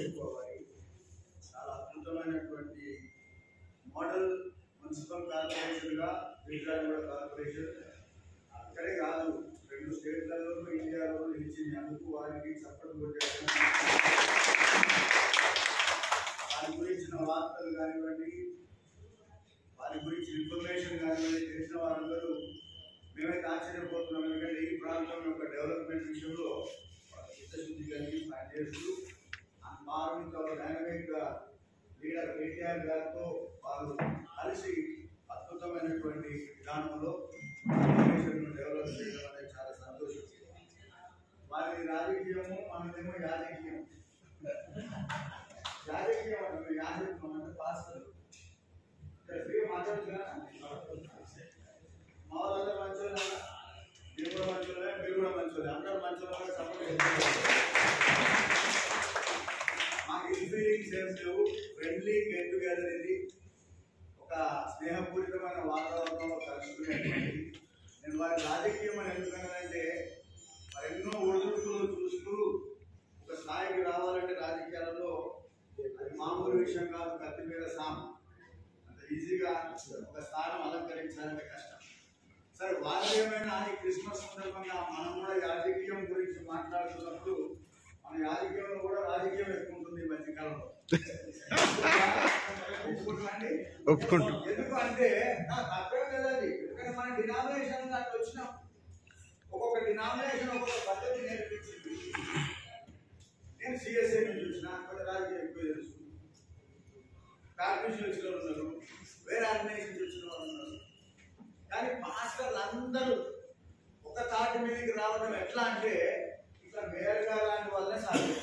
చేసుకోవాలి. చాలా అద్భుతమైనటువంటి మోడల్ మున్సిపల్ కార్పొరేషన్గా విజయవాడ కార్పొరేషన్ అక్కడే కాదు 2 స్టేట్లలో ఇండియాలో నిలిచింది. అందుకు వారికి చప్పట్లు కొట్టారు. వారి గురించిన వార్తలు కానివ్వండి, వారి గురించి ఇన్ఫర్మేషన్ కానివ్వండి తెలిసిన వారందరూ మేమైతే ఆశ్చర్యపోతున్నాం. ఎందుకంటే ఈ ప్రాంతం యొక్క డెవలప్మెంట్ విషయంలో చిత్తశుద్ధి కలిగి పనిచేస్తూ మారుతో డైనమిక్ లీడర్ కేటీఆర్ గారితో వారు కలిసి అద్భుతమైనటువంటి విధానంలో డెవలప్ చేయడం అనేది చాలా సంతోషం. వారి రాజకీయము మనదేమో యాజకీయం. యాజకీయం అంటే యాజకీయం అంటే పాస్టర్ ఫ్రీగా మాట్లాడుతున్నా. మా వాళ్ళందరూ మంచోళ్ళే, మీరు కూడా మంచోళ్ళే, మీరు కూడా మంచోళ్ళే, అందరూ మంచోళ్ళ సపోర్ట్ చేస్తారు. మాకు ఇన్ఫీలింగ్స్ ఏం లేవు. Friendly get together. ఇది ఒక స్నేహపూరితమైన వాతావరణంలో కలుసుకునేటువంటి. నేను వారి రాజకీయం అని ఎందుకన్నానంటే మరి ఎన్నో ఒడిదుడుకులు చూస్తూ ఒక స్థాయికి రావాలంటే రాజకీయాలలో అది మామూలు విషయం కాదు. కత్తి మీద సాం అంత ఈజీగా ఒక స్థానం అలంకరించాలంటే కష్టం. సరే, వారు ఏమైనా ఈ క్రిస్మస్ సందర్భంగా మనం కూడా రాజకీయం గురించి మాట్లాడుతున్నప్పుడు మన రాజకీయంలో కూడా రాజకీయం ఎక్కువ ఉంటుంది ఈ మధ్యకాలంలో. ఒప్పుకుంటాం. ఎందుకు అంటే నాకు తప్పేం లేదండి. ఎందుకంటే మన డినామినేషన్ దాంట్లో వచ్చినాం. ఒక్కొక్క డినామినేషన్ ఒక్కొక్క పద్ధతి నేర్పించింది. నేను సిఎస్ఐ నుంచి వచ్చిన కొంత రాజకీయం ఎక్కువ తెలుసు. కార్పొరేషన్ వచ్చిన వాళ్ళు ఉన్నారు, వేరే ఆర్గనైజేషన్ వచ్చిన వాళ్ళు ఉన్నారు. కానీ మాస్టర్లు అందరూ ఒక తాటి మీదకి రావడం ఎట్లా అంటే ఇట్లా మేయర్ గారు లాంటి వాళ్ళనే సాధ్యం.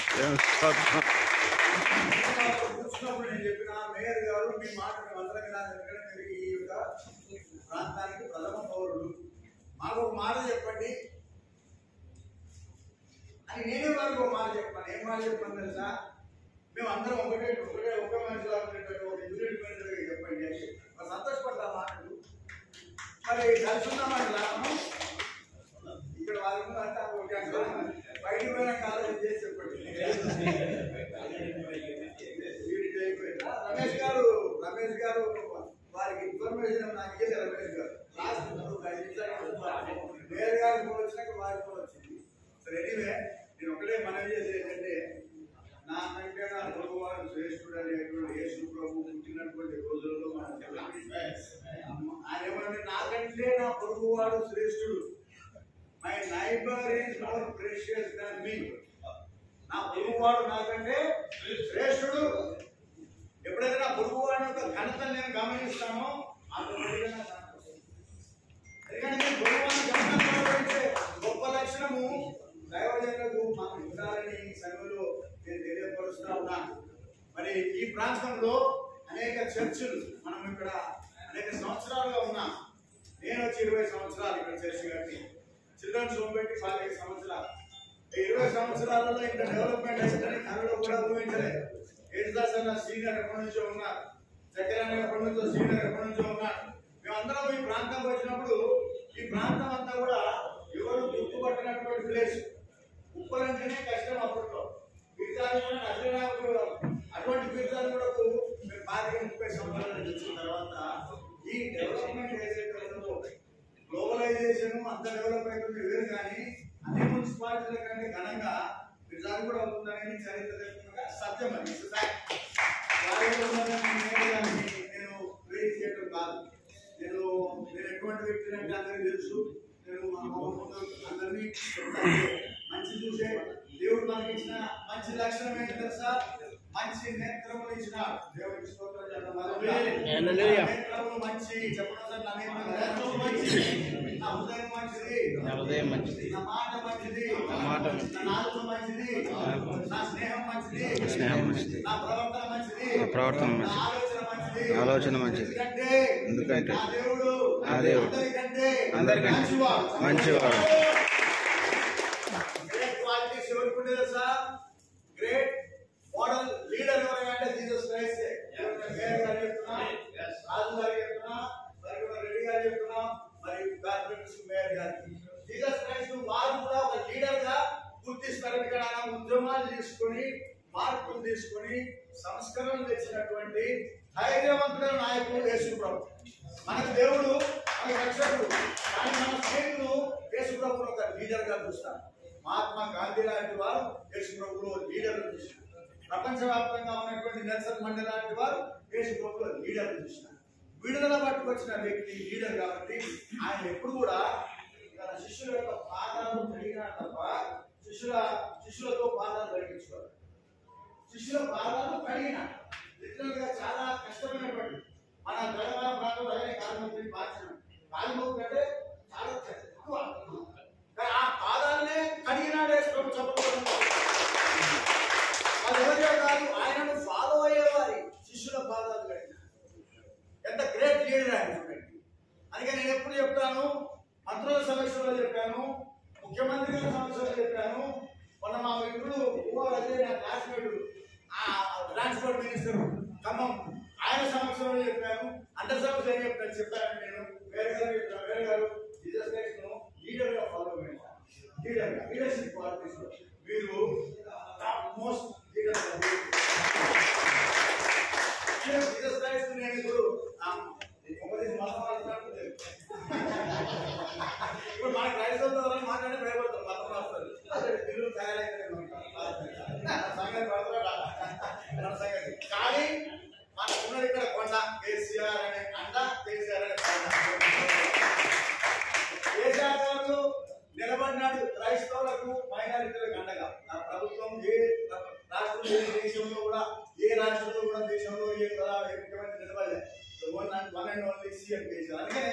కూర్చున్నప్పుడు నేను చెప్పిన మేయర్ గారు మీ మాట మేము అందరం కాదు, ఎందుకంటే మీరు ఈ యొక్క ప్రాంతానికి ప్రథమ పౌరుడు, మాకు ఒక మాట చెప్పండి అని నేనే వారికి ఒక మాట చెప్పాను. ఏం మాట చెప్పాను తెలుసా? మేము అందరం ఒక్క మనిషిలో ఉండేటట్టు ఒక యూనిట్ మెంబర్గా చెప్పండి అని చెప్పాను. సంతోషపడ్డా మాటలు. మరి కలుసుకున్నామని రాము ఇక్కడ వాళ్ళ ముందు అంటే బయటకు పోయిన కాలేజీ చేసి చెప్పండి. రమేష్ గారు వారికి ఇన్ఫర్మేషన్ నాకు ఇయ్యలే. రమేష్ గారు లాస్ట్ మేయర్ గారు కూడా వచ్చినాక వారికి కూడా వచ్చింది. సరే, ఎనీవే నేను ఒకటే మనవి చేసేది ఏంటంటే నాకంటే నా ప్రభువాడు శ్రేష్ఠుడు అనేటువంటి యేసు ప్రభు పుట్టినటువంటి రోజుల్లో మనం ఆయన ఏమంటే నాకంటే నా ప్రభువాడు శ్రేష్ఠుడు. My neighbour is more precious than me. నా పొరుగువాడు నాకంటే శ్రేష్ఠుడు. ఎప్పుడైతే నా పొరుగువాడి యొక్క ఘనతను నేను గమనిస్తానో ఎందుకంటే నేను పొరుగువాడిని గమనించే గొప్ప లక్షణము దైవజనులకు మాకు ఉండాలని సమయంలో నేను తెలియపరుస్తూ ఉన్నాను. మరి ఈ ప్రాంతంలో అనేక చర్చిలు మనం ఇక్కడ అనేక సంవత్సరాలుగా ఉన్నాం. నేను వచ్చి 20 సంవత్సరాలు ఇక్కడ చర్చి కట్టి చిల్డ్రన్స్ హోమ్ పెట్టి 15 సంవత్సరాలు. 20 సంవత్సరాలలో ఇంత డెవలప్మెంట్ అయిందని కళలో కూడా ఊహించలేదు. ఏజుదాస్ అన్న సీనియర్ ఎప్పటి నుంచో ఉన్నారు, చక్రాన్ని ఎప్పటి నుంచో సీనియర్ ఎప్పటి నుంచో ఉన్నారు. మేమందరం ఈ ప్రాంతంకి వచ్చినప్పుడు ఈ ప్రాంతం అంతా కూడా ఎవరు గుర్తుపట్టినటువంటి ప్లేస్. ఉప్పలంటేనే కష్టం అప్పట్లో. పిజ్జాలు కూడా అటువంటి పిజ్జాలు కూడా మేము 30 సంవత్సరాలు వచ్చిన తర్వాత ఈ డెవలప్మెంట్ ఏదైతే ఉందో గ్లోబలైజేషన్ అంత డెవలప్ అవుతుంది వేరు, కానీ అన్ని మున్సిపాలిటీల కంటే ఘనంగా పిజ్జాలు కూడా అవుతుందని చరిత్ర సత్యం. అది నేను ప్రేజ్ చేయడం కాదు. నేను ఎటువంటి వ్యక్తిని అంటే అందరికీ తెలుసు. నేను అందరినీ మంచి చూసే దేవుడు మనకి ఇచ్చిన మంచి లక్షణం ఏంటి తెలుసా? మంచి నేత్రములు ఇచ్చిన దేవుడికి స్తోత్రం చేద్దాం. నేత్రములు మంచి చెప్పడం సార్. నా హృదయం మంచిది, నా మాట మంచిది, నా నాలుక మంచిది, నా స్నేహం మంచిది, నా ప్రవర్తన మంచిది, నా ఆలోచన మంచిది. ఎందుకంటే నా దేవుడు అందరికంటే మంచివాడు. గ్రేట్ క్వాలిటీస్ ఎవరికి ఉండేది సార్? గ్రేట్ మోడల్ లీడర్ ఎవరంటే జీసస్ క్రైస్ట్. మేయర్ గారు చెప్తున్నా, రాజు గారు చెప్తున్నా, రెడ్డి గారు చెప్తున్నా, మరియు కార్పొరేషన్ మేయర్ గారికి జీసస్ క్రైస్ట్ వారు కూడా ఒక లీడర్ గా గుర్తిస్తారు. ఇక్కడ ఉద్యమాలు తీసుకొని మార్పులు తీసుకొని సంస్కరణలు తెచ్చినటువంటి ధైర్యవంతుడైన నాయకుడు యేసు ప్రభు. మన దేవుడు, మన రక్షకుడు. కానీ మన స్నేహితులు యేసు ప్రభువును ఒక లీడర్ గా చూస్తారు. మహాత్మా గాంధీ లాంటి వారు యేసు ప్రభువులో లీడర్ చూసినారు. ప్రపంచవ్యాప్తంగా ఉన్నటువంటి నెల్సన్ మండేలా లాంటి వారు యేసు ప్రభువులో లీడర్ చూసినారు. విడుదల పట్టుకొచ్చిన వ్యక్తి లీడర్ కాబట్టి ఆయన ఎప్పుడు కూడా తన శిష్యుల యొక్క పాదాలు కడిగినా తప్ప శిష్యులతో పాదాలు కడిగించుకోవాలి. శిష్యుల పాదాలు కడిగిన లిటరల్ గా చాలా కష్టమైనటువంటి మన తెలంగాణ ప్రాంతంలో కాలిమొక్కి మార్చడం. కాలిమొక్కు అంటే చాలా తక్కువ, కానీ ఆ పాదాలనే కడిగినాడే చెప్పకూడదు. అది ఎవరిలో కాదు, ఆయనను ఫాలో అయ్యేవారి శిష్యుల పాదాలు కడిగిన ఎంత గ్రేట్ లీడర్ ఆయన చూడండి. అందుకే నేను ఎప్పుడు చెప్తాను, మంత్రుల సమస్యలో చెప్పాను, ముఖ్యమంత్రి గారి సమస్యలో చెప్పాను. మొన్న మా మిత్రుడు అదే నా క్లాస్మేట్ ట్రాన్స్పోర్ట్ మినిస్టర్ ఖమ్మం, ఆయన సమక్షంలో చెప్పాను. అండర్ సర్వీస్ ఏం చెప్పాను నేను వేరే గారు జీసస్ క్రైస్ట్ ను లీడర్ గా ఫాలో చేశాను. లీడర్షిప్ క్వాలిటీస్ లో మీరు మోస్ట్ లీడర్. జీసస్ క్రైస్ట్ నేను ఇప్పుడు ఇప్పుడు మన క్రైస్తవుల ద్వారా మాట్లాడే భయపడతాం. మతం రాస్తారు పిల్లలు తయారైతే సంగతి. కానీ మన ఉన్నది ఇక్కడ కొండ కేసీఆర్ అనే అండ, కేసీఆర్ అనే కొండ. కేసీఆర్ గారు నిలబడినాడు క్రైస్తవులకు, మైనారిటీలకు అండగా. నా ప్రభుత్వం ఏ రాష్ట్రంలో, ఏ దేశంలో కూడా, ఏ రాష్ట్రంలో కూడా, దేశంలో ఏ ముఖ్యమంత్రి నిలబడలేదు. One and only CM KCR. అందుకనే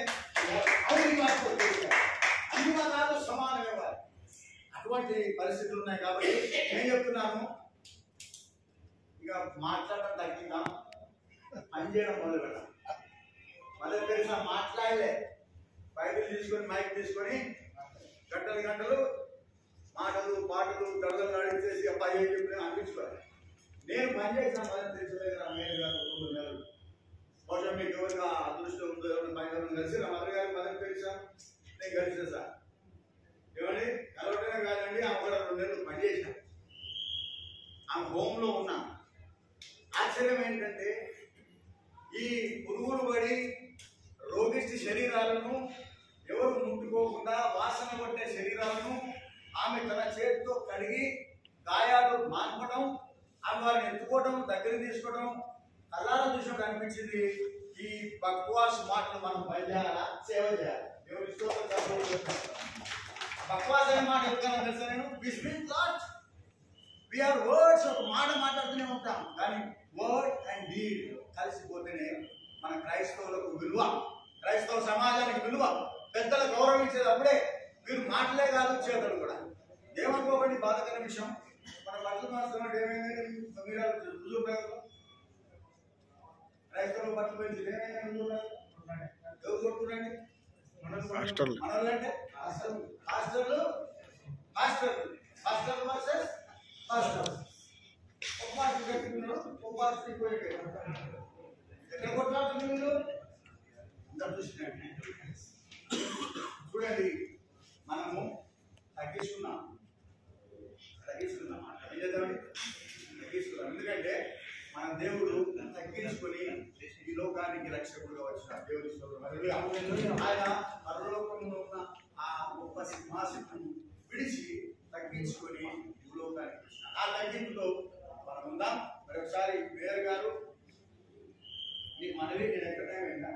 అన్ని మతాలు సమానమే వారు. అటువంటి పరిస్థితులు ఉన్నాయి కాబట్టి నేను చెప్తున్నాను, ఇక మాట్లాడటం తగ్గిందాం, పనిచేయడం మొదలు పెడదాం. మొదలు తెలిసిన మాట్లాడలే, బైబిల్ తీసుకొని మైక్ తీసుకొని గంటలు గంటలు మాటలు పాటలు గడలు నడిచేసి అబ్బాయి ఏం చెప్పిన అనిపించుకోవాలి. నేను పనిచేసిన మొదలు తెలిసిన నెలలు బహుశా మీకు ఎవరికి అదృష్టం ఉందో, ఎవరిని పైన కలిసి నా మదర్ గారి మదర్ తెలుసా, నేను కలిసిన సార్ ఏమని కలవటమే కాదండి. ఆమె కూడా 2 నెలలు పనిచేసాను. ఆమె హోమ్లో ఉన్నాను. ఆశ్చర్యం ఏంటంటే ఈ పురుగులు పడి రోగిష్టి శరీరాలను ఎవరు ముట్టుకోకుండా వాసన కొట్టే శరీరాలను ఆమె తన చేతితో కడిగి గాయాలు మాన్పడం, ఆమె వారిని ఎత్తుకోవడం, దగ్గర తీసుకోవడం కళ్ళారా చూసినట్టు అనిపించింది. ఈ బక్వాస్ మాటలు మనం పనిచేయాలా, సేవ చేయాలి. ఎవరి బక్వాస్ అనే మాట చెప్తాను తెలుసా నేను. వీఆర్ వర్డ్స్, ఒక మాట మాట్లాడుతూనే ఉంటాం, కానీ వర్డ్ అండ్ డీడ్ కలిసిపోతేనే మన క్రైస్తవులకు విలువ, క్రైస్తవ సమాజానికి విలువ. పెద్దలు గౌరవించేటప్పుడే మీరు మాటలే కాదు, చేతలు కూడా. ఏమనుకోకండి, బాధకర విషయం. మన బట్టలు మాస్తున్నట్టు ఏమైంది, మీరు రుజువు క్రైస్తవులు బట్టలు పెంచి ఏమైనా ఎవరు కొట్టుకురండి మనోళ్ళంటే హాస్టల్ వర్సెస్ హాస్టల్. ఒక మాస్టర్ పెట్టుకున్నాడు, ఒక మాస్టర్ పోయాడు. ఎక్కడ కొట్లాడుతుంది మీరు అందరు చూసినట్టు. చూడండి, మనము తగ్గించుకున్నాం. ఏం చేద్దామండి, తగ్గించుకున్నాం. ఎందుకంటే మన దేవుడు తగ్గించుకొని ఈ లోకానికి రక్షకుడుగా వచ్చిన దేవుడు. ఆయన పరలోకంలో ఉన్న ఆ గొప్ప సింహాసనం విడిచి తగ్గించుకొని భూలోకానికి వచ్చిన. ఆ తగ్గింపులో మనం ఉందాం. మరొకసారి మేయర్ గారు మీకు మనవి, నేను ఎక్కడైనా విన్నా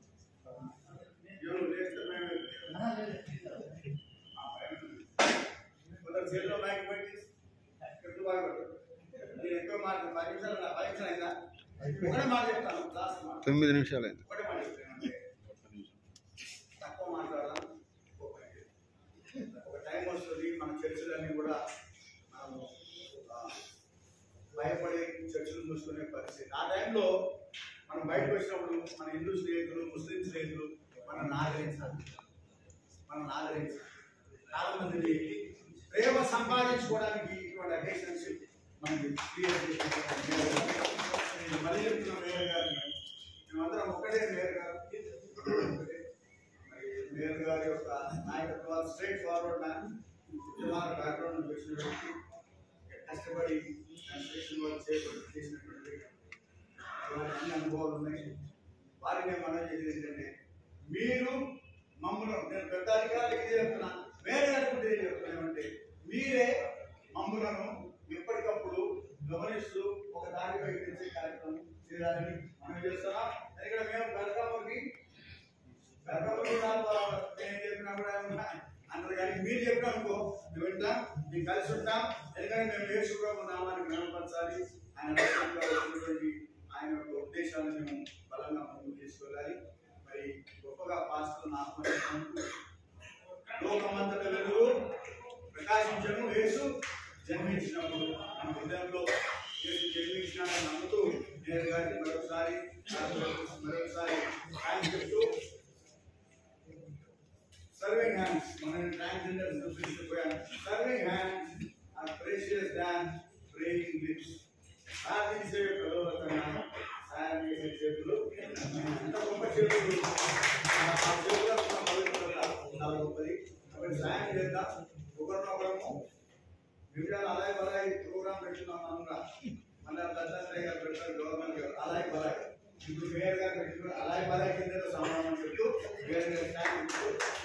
కొందరు చేతిలో మైక్ పెట్టి ఎప్పుడు బాగుపడదు. నేను ఎక్కువ మాట 10 నిమిషాలు అయిందా, ఒకటే మాట చెప్తాను. 9 నిమిషాలు అయింది. ఒకటే మాట చెప్తాను, తక్కువ మాట్లాడదాం. ఒక టైం వస్తుంది మన చర్చలన్నీ కూడా మనము భయపడి చర్చలు చూసుకునే పరిస్థితి. ఆ టైంలో మనం బయటకు వచ్చినప్పుడు మన హిందూ స్నేహితులు, ముస్లిం స్నేహితులు మనల్ని ఆదరించాలి. చాలా మంది ప్రేమ సంపాదించుకోవడానికి ఇటువంటి రిలేషన్షిప్ మనకి క్రియేట్ చేసిన మళ్ళీ చెప్తున్న మేయర్ గారిని, మేమందరం ఒక్కటే మేయర్ గారు. మేయర్ గారి యొక్క నాయకత్వాలు స్ట్రైట్ ఫార్వర్డ్ మ్యాన్, బ్యాక్గ్రౌండ్ నుంచి వచ్చిన వ్యక్తి, కష్టపడి అడ్మినిస్ట్రేషన్ వాళ్ళు చేసినటువంటి అన్ని అనుభవాలు ఉన్నాయి. వారిని మనం చేసేది ఏంటంటే మీరు మమ్మల్ని నేను పెద్ద అధికారులకు చెప్తున్నా, వేరే అనుకుంటే చెప్తున్నామంటే మీరే మమ్మలను ఎప్పటికప్పుడు గమనిస్తూ ఒక దారిపై పెంచే కార్యక్రమం చేయాలని మనం చేస్తున్నాం. ఇక్కడ మేము గర్భకి నేను చెప్పినా కూడా అందరు కానీ మీరు చెప్పినా అనుకో మేము వింటాం, మేము కలిసి ఉంటాం. ఎందుకంటే మేము నేర్చుకోవడం నామాన్ని మెరుగుపరచాలి. ఆయన యొక్క ఉద్దేశాలను మేము బలంగా ముందుకు తీసుకెళ్ళాలి. మరి గొప్పగా పాస్టర్లను ఆహ్వానించినందుకు లోకమంతట వెలుగు ప్రకాశించను యేసు జన్మించినప్పుడు మన హృదయంలో యేసు జన్మించినాడని నమ్ముతూ నేను గారికి మరొకసారి థ్యాంక్స్ చెప్తూ సర్వింగ్ హ్యాండ్స్ మనం ట్రాన్స్జెండర్ చూపించిపోయాను. Serving hands are precious than praying lips. ప్రార్థించే పిల్లల కన్నా సాయం చేసే చేతులు ఎంత గొప్ప చేతులు, ఆ చేతుల చాలా గొప్పది. కాబట్టి సాయం చేద్దాం. ఒకరినొకరము వివిధాలు అలాగే బలాయి ప్రోగ్రాం పెట్టుకున్నాం. మనగా మళ్ళీ దత్తాత్రేయ గారు పెడతారు, గవర్నమెంట్ గారు అలాగే బలాయి, ఇప్పుడు మేయర్ గారు పెట్టుకున్నారు అలాగే బలాయి కింద సమానం చెప్తూ వేరే